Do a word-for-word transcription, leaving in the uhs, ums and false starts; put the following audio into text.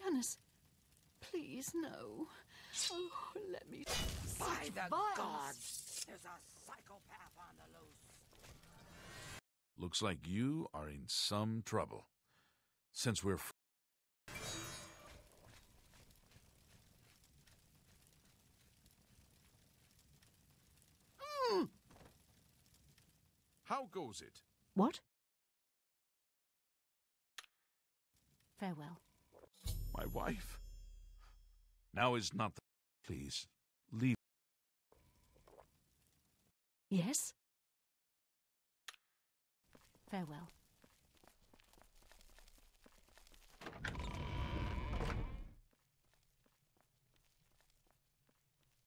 Johannes, please, no. Oh, let me... By the violence. gods! There's a psychopath on the loose. Looks like you are in some trouble. Since we're... F Mm. How goes it? What? Farewell. My wife? Now is not the... Please, leave. Yes? Farewell.